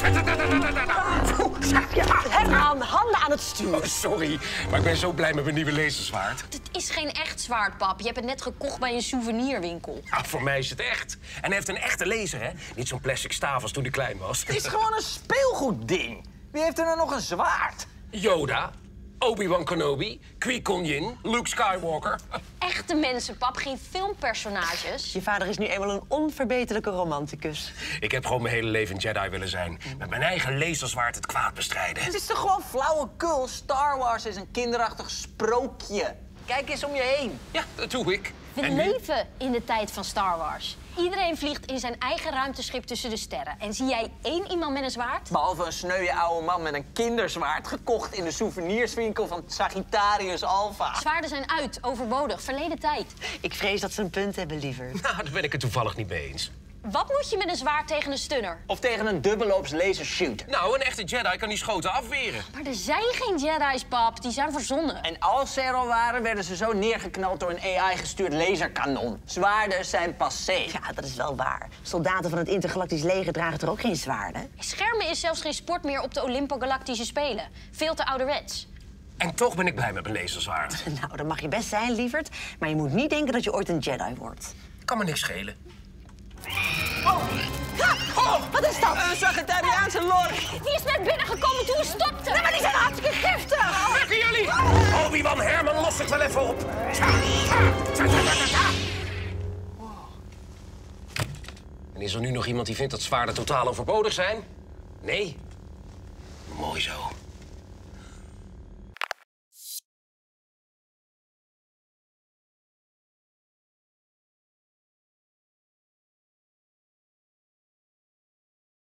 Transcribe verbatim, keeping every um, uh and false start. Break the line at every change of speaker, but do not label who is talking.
Herman, handen aan het stuur.
Oh, sorry, maar ik ben zo blij met mijn nieuwe laserzwaard.
Het is geen echt zwaard, pap. Je hebt het net gekocht bij een souvenirwinkel.
Ah, voor mij is het echt. En hij heeft een echte laser, hè? Niet zo'n plastic staaf als toen hij klein was.
Het is gewoon een speelgoedding. Wie heeft er nou nog een zwaard?
Yoda, Obi-Wan Kenobi, Qui-Gon Jinn, Luke Skywalker.
Echte mensen, pap, geen filmpersonages.
Je vader is nu eenmaal een onverbeterlijke romanticus.
Ik heb gewoon mijn hele leven een Jedi willen zijn. Met mijn eigen laserzwaard het kwaad bestrijden.
Het is toch gewoon flauwekul? Star Wars is een kinderachtig sprookje. Kijk eens om je heen.
Ja, dat doe ik.
We
En nu?
leven in de tijd van Star Wars. Iedereen vliegt in zijn eigen ruimteschip tussen de sterren. En zie jij één iemand met een zwaard?
Behalve een sneuwe oude man met een kinderzwaard... gekocht in de souvenirswinkel van Sagittarius Alpha.
Zwaarden zijn uit, overbodig, verleden tijd.
Ik vrees dat ze een punt hebben, liever.
Nou, daar ben ik het toevallig niet mee eens.
Wat moet je met een zwaard tegen een stunner?
Of tegen een dubbelloops lasershoot.
Nou, een echte Jedi kan die schoten afweren.
Maar er zijn geen Jedi's, pap. Die zijn verzonnen.
En als ze er al waren, werden ze zo neergeknald door een A I-gestuurd laserkanon. Zwaarden zijn passé.
Ja, dat is wel waar. Soldaten van het intergalactisch leger dragen toch ook geen zwaarden?
Schermen is zelfs geen sport meer op de Olympo-Galactische Spelen. Veel te ouderwets.
En toch ben ik blij met mijn laserzwaard.
Nou, dat mag je best zijn, lieverd. Maar je moet niet denken dat je ooit een Jedi wordt.
Kan me niks schelen.
Oh, wat is dat?
Een Sagittariaanse lor.
Die is net binnengekomen toen we stopten.
Nee, maar die zijn hartstikke giftig!
Werken jullie? Obi-Wan Herman, los het wel even op. En is er nu nog iemand die vindt dat zwaarden totaal overbodig zijn? Nee? Mooi zo.